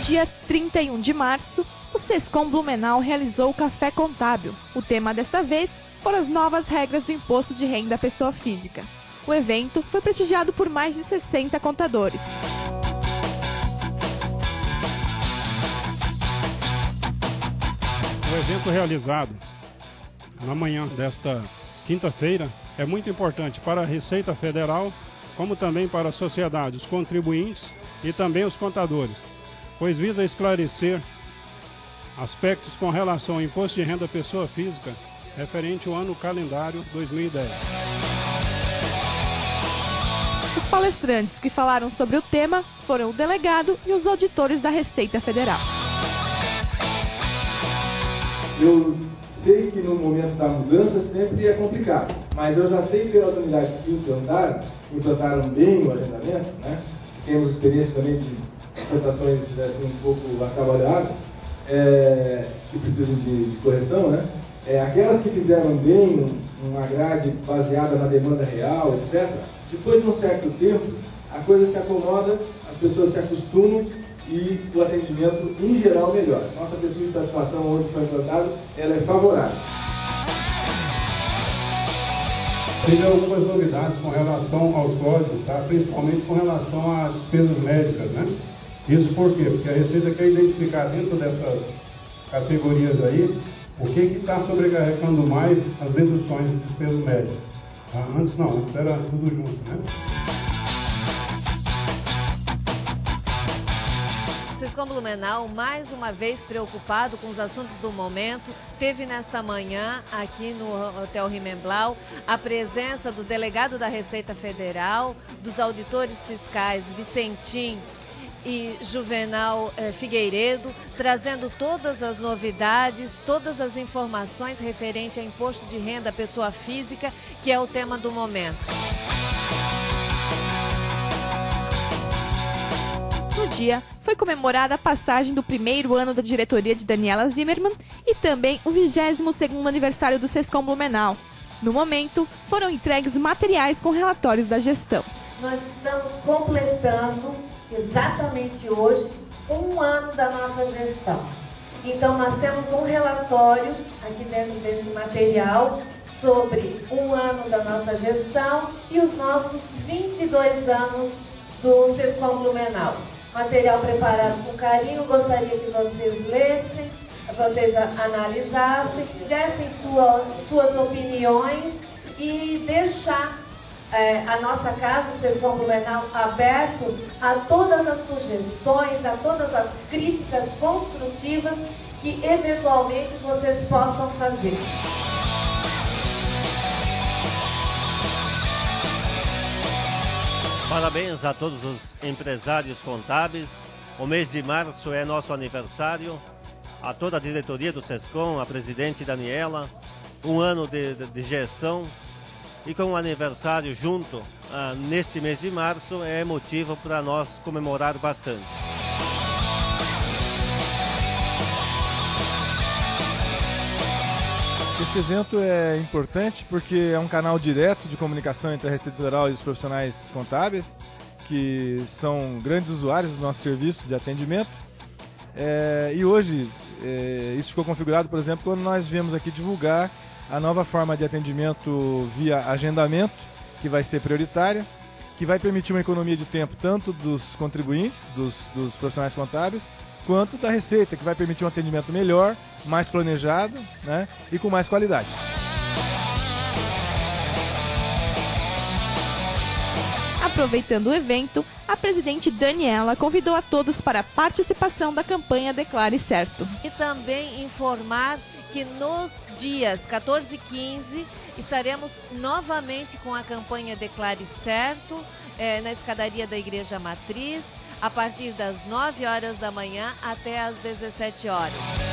dia 31 de março, o Sescom Blumenau realizou o Café Contábil. O tema desta vez foram as novas regras do Imposto de Renda à Pessoa Física. O evento foi prestigiado por mais de 60 contadores. O evento realizado na manhã desta quinta-feira é muito importante para a Receita Federal, como também para a sociedade, os contribuintes e também os contadores, pois visa esclarecer aspectos com relação ao Imposto de Renda à Pessoa Física referente ao ano calendário 2010. Os palestrantes que falaram sobre o tema foram o delegado e os auditores da Receita Federal. Eu sei que no momento da mudança sempre é complicado, mas eu já sei pelas unidades que implantaram bem o agendamento, né? Temos experiência também de implantações assim, um pouco atrabalhadas, que precisam de correção, né? Aquelas que fizeram bem uma grade baseada na demanda real, etc., depois de um certo tempo, a coisa se acomoda, as pessoas se acostumam e o atendimento, em geral, melhora. Nossa pesquisa de satisfação onde foi implantado, ela é favorável. Teve algumas novidades com relação aos códigos, tá? Principalmente com relação a despesas médicas, né? Isso por quê? Porque a Receita quer identificar dentro dessas categorias aí o que está sobrecarregando mais as deduções de despesas médicas. Tá? Antes era tudo junto, né? Sescom Blumenau, mais uma vez preocupado com os assuntos do momento, teve nesta manhã, aqui no Hotel Rimemblau, a presença do delegado da Receita Federal, dos auditores fiscais Vicentim e Juvenal Figueiredo, trazendo todas as novidades, todas as informações referentes ao Imposto de Renda à Pessoa Física, que é o tema do momento. No dia, foi comemorada a passagem do primeiro ano da diretoria de Daniela Zimmermann e também o 22º aniversário do Sescom Blumenau. No momento, foram entregues materiais com relatórios da gestão. Nós estamos completando exatamente hoje um ano da nossa gestão. Então, nós temos um relatório aqui dentro desse material sobre um ano da nossa gestão e os nossos 22 anos do Sescom Blumenau. Material preparado com carinho, gostaria que vocês lessem, vocês analisassem, dessem suas opiniões e deixar a nossa casa, o Sescom Blumenau, aberto a todas as sugestões, a todas as críticas construtivas que eventualmente vocês possam fazer. Parabéns a todos os empresários contábeis. O mês de março é nosso aniversário. A toda a diretoria do Sescom, a presidente Daniela, um ano de gestão. E com o aniversário junto, neste mês de março, é motivo para nós comemorar bastante. Esse evento é importante porque é um canal direto de comunicação entre a Receita Federal e os profissionais contábeis, que são grandes usuários dos nossos serviços de atendimento. E hoje isso ficou configurado, por exemplo, quando nós viemos aqui divulgar a nova forma de atendimento via agendamento, que vai ser prioritária, que vai permitir uma economia de tempo tanto dos contribuintes, dos profissionais contábeis, quanto da Receita, que vai permitir um atendimento melhor, mais planejado, né, e com mais qualidade. Aproveitando o evento, a presidente Daniela convidou a todos para a participação da campanha Declare Certo. E também informar que nos dias 14 e 15 estaremos novamente com a campanha Declare Certo, na escadaria da Igreja Matriz, a partir das 9 horas da manhã até às 17 horas.